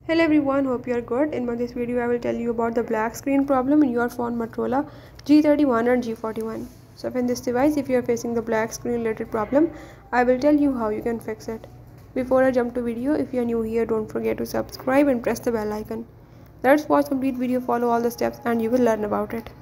Hello everyone, hope you are good. In this video I will tell you about the black screen problem in your phone Motorola G31 and G41. So in this device, if you are facing the black screen related problem, I will tell you how you can fix it. Before I jump to video, if you are new here, don't forget to subscribe and press the bell icon. Let's watch complete video, follow all the steps and you will learn about it.